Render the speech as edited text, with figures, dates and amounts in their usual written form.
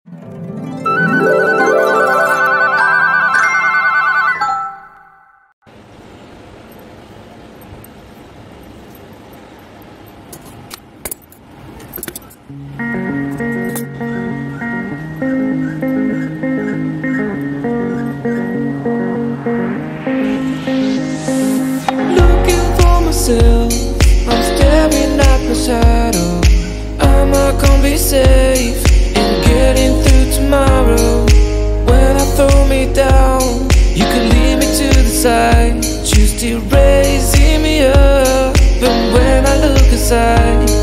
I'm staring at my shadow. Am I gonna be safe in getting through tomorrow? When I throw me down, you can lead me to the side. You still raising me up, but when I look aside,